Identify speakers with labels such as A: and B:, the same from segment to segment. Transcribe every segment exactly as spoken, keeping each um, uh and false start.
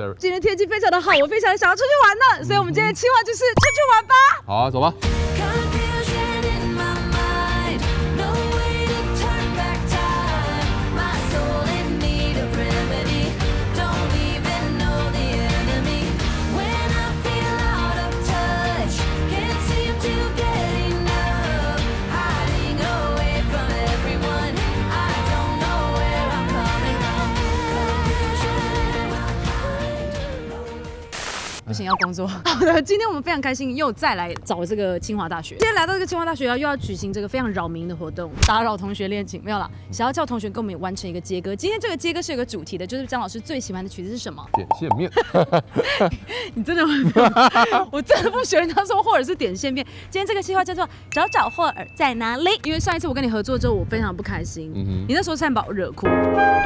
A: Derek。
B: 今天天气非常的好，我非常的想要出去玩呢，所以我们今天的计划就是出去玩吧。
A: 好啊，走吧。
B: 不行，要工作。好的，今天我们非常开心，又再来找这个清华大学。今天来到这个清华大学，又要举行这个非常扰民的活动，打扰同学练琴，没有啦，想要叫同学跟我们完成一个接歌。今天这个接歌是有个主题的，就是张老师最喜欢的曲子是什么？
A: 点线面。
B: 你真的会？我真的不学人家说霍尔是点线面。今天这个计划叫做找找霍尔在哪里？因为上一次我跟你合作之后，我非常不开心，嗯、你那时候差点把我惹哭。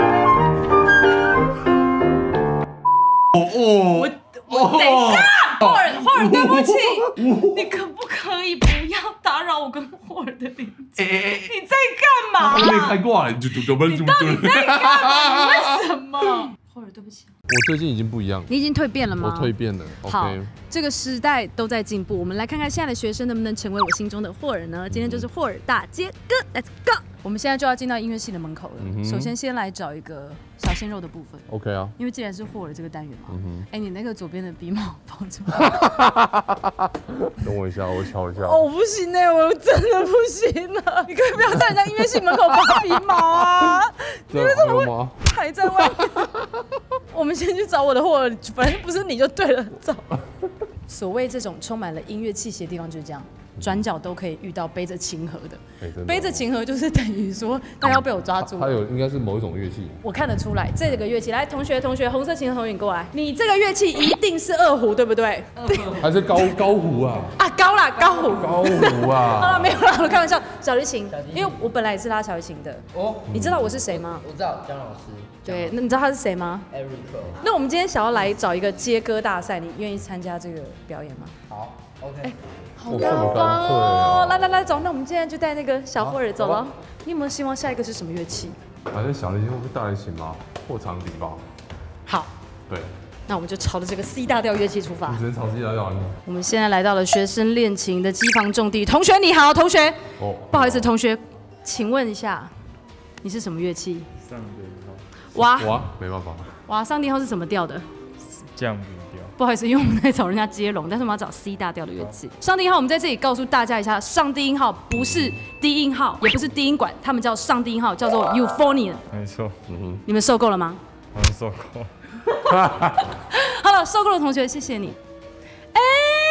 B: 哦哦。我 我等一下，霍尔，霍尔，对不起，你可不可以不要打扰我跟霍尔的连接？你在干嘛？
A: 我没开挂了，你就就就
B: 你到底在干嘛？你为什么？霍尔，对不起。
A: 我最近已经不一样，
B: 你已经蜕变了吗？
A: 我蜕变了。
B: 好，
A: okay.
B: 这个时代都在进步，我们来看看现在的学生能不能成为我心中的霍尔呢？今天就是霍尔大接歌 ，Let's go！ 我们现在就要进到音乐系的门口了。嗯、首先，先来找一个小鲜肉的部分。
A: OK 啊，
B: 因为既然是霍尔这个单元嘛，哎、嗯欸，你那个左边的鼻毛放出来。
A: 等我一下，我瞧一下。
B: 哦，不行哎、欸，我真的不行了。你可以不要在人家音乐系门口拔鼻毛啊！你为什么会还在外面？我们先去找我的霍尔，反正不是你就对了，走。所谓这种充满了音乐气息的地方就是这样。 转角都可以遇到背着琴盒的，欸、的背着琴盒就是等于说大家要被我抓住。
A: 它有应该是某一种乐器，
B: 我看得出来这个乐器。来，同学同学，红色琴盒同学你过来，你这个乐器一定是二胡对不对？
A: 还是高高胡啊？
B: 啊高啦高胡。
A: 高胡啊！
B: 好了没有啦，我开玩笑。小提琴，因为我本来也是拉小提琴的。哦，你知道我是谁吗？
C: 我知道姜老师。
B: 对，那你知道他是谁吗
C: ？Eric。
B: 那我们今天想要来找一个接歌大赛，你愿意参加这个表演吗？
C: 好 ，OK。欸
B: 好棒哦！来来来，走，那我们现在就带那个小霍尔走了。你有没有希望下一个是什么乐器？
A: 反正小提琴会不会大提琴吗？或长笛吧。
B: 好。
A: 对。
B: 那我们就朝着这个 C 大调乐器出发。
A: 你只能朝 C 大调。
B: 我们现在来到了学生练琴的机房重地。同学你好，同学。哦。不好意思，同学，请问一下，你是什么乐器？
D: 上低号。
B: 哇。
A: 哇，没办法。
B: 哇，上低号是什么调的？
D: 降 B。
B: 不好意思，因为我们在找人家接龙，但是我们要找 C 大调的乐器。上低音号，我们在这里告诉大家一下，上低音号不是低音号，也不是低音管，他们叫上低音号，叫做 euphonium。
D: 没错，
B: 嗯哼，你们受够了吗？
D: 我们受够。
B: 好了，受够了，同学，谢谢你。哎、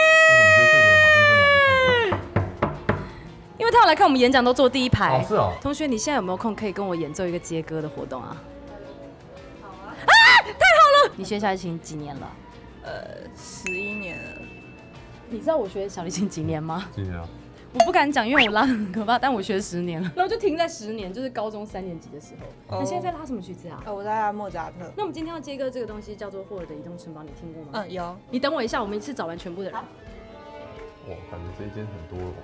B: 欸，因为他有来看我们演讲，都坐第一排。
A: 哦，是哦。
B: 同学，你现在有没有空可以跟我演奏一个接歌的活动啊？ 太好了！你学小提琴几年了？
E: 呃，十一年了。
B: 你知道我学小提琴几年吗？
A: 几年啊？
B: 我不敢讲，因为我拉得很可怕，但我学十年了，然后就停在十年，就是高中三年级的时候。Oh. 你现在在拉什么曲子啊？
E: 哦，我在拉莫扎特。
B: 那我们今天要接歌这个东西叫做霍尔的移动城堡，你听过吗？
E: 嗯，有。
B: 你等我一下，我们一次找完全部的人。哇，
A: 感觉这一间很多哦。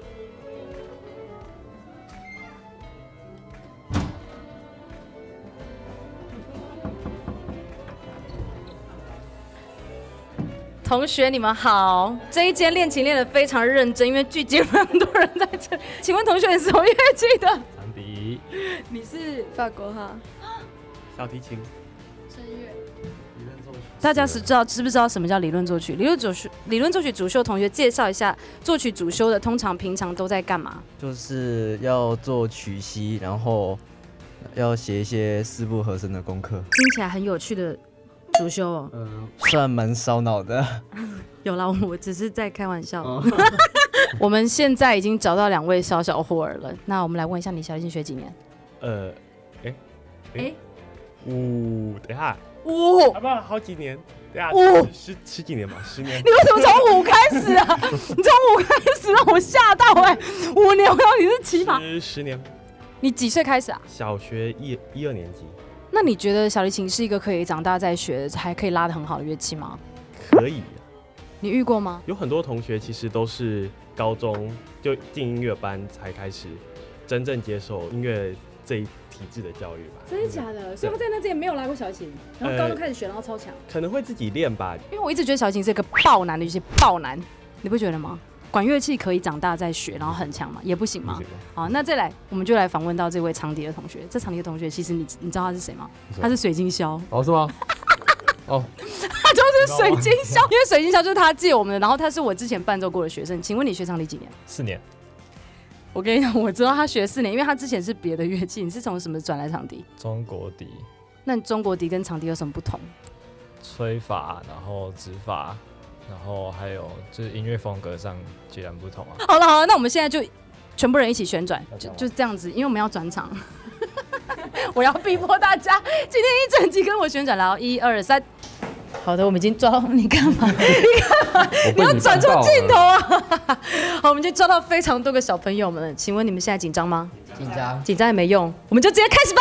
B: 同学，你们好！这一间练琴练得非常认真，因为聚集了很多人在这里。请问同学你是什么乐器的？
D: 长笛。
B: 你是
E: 法国哈？
D: 小提琴。
E: 声乐。
D: 理论作曲。
B: 大家是知道知不知道什么叫理论作曲？理论作曲理论作曲主修同学介绍一下，作曲主修的通常平常都在干嘛？
C: 就是要做曲析，然后要写一些四部和声的功课。
B: 听起来很有趣的。 主修哦，
C: 嗯、呃，算蛮烧脑的。
B: 有啦，我只是在开玩笑。哦、我们现在已经找到两位小小霍尔了，那我们来问一下，你小提琴学几年？
D: 呃，哎、欸，哎、欸，五、欸，等一下，
B: 五，
D: 啊不，好几年，等一下，
B: 五
D: 十十几年吧，十年。
B: 你为什么从五开始啊？你从五开始让我吓到哎、欸！五年，我要你是奇葩。
D: 十十年。
B: 你几岁开始啊？
D: 小学一一二年级。
B: 那你觉得小提琴是一个可以长大再学，还可以拉得很好的乐器吗？
D: 可以。
B: 你遇过吗？
D: 有很多同学其实都是高中就进音乐班才开始真正接受音乐这一体制的教育吧。
B: 真的假的？所以他在那之前没有拉过小提琴，然后高中开始学，然后超强。
D: 可能会自己练吧。
B: 因为我一直觉得小提琴是一个爆难的乐器，爆难，你不觉得吗？管乐器可以长大再学，然后很强吗？也不行吗？好，那再来，我们就来访问到这位长笛的同学。这长笛的同学，其实你你知道他是谁吗？他是水晶箫。
A: 哦，是吗？哦，
B: 他就是水晶箫，因为水晶箫就是他借我们的，然后他是我之前伴奏过的学生。请问你学长笛几年？
D: 四年。
B: 我跟你讲，我知道他学四年，因为他之前是别的乐器。你是从什么转来长笛？
D: 中国笛。
B: 那中国笛跟长笛有什么不同？
D: 吹法，然后指法。然后还有就是音乐风格上截然不同啊。
B: 好了好了，那我们现在就全部人一起旋转，就就这样子，因为我们要转场，我要逼迫大家今天一整集跟我旋转，然后一二三。好的，我们已经抓到，你干嘛？你干嘛？你要转出镜头啊！好，我们已经抓到非常多个小朋友们了，请问你们现在紧张吗？
C: 紧张，
B: 紧张也没用，我们就直接开始吧。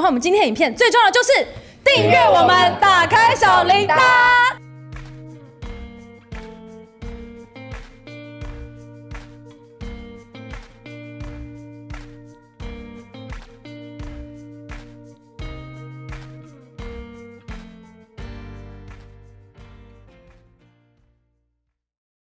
B: 欢我们今天的影片，最重要的就是订阅我们，打开小铃铛。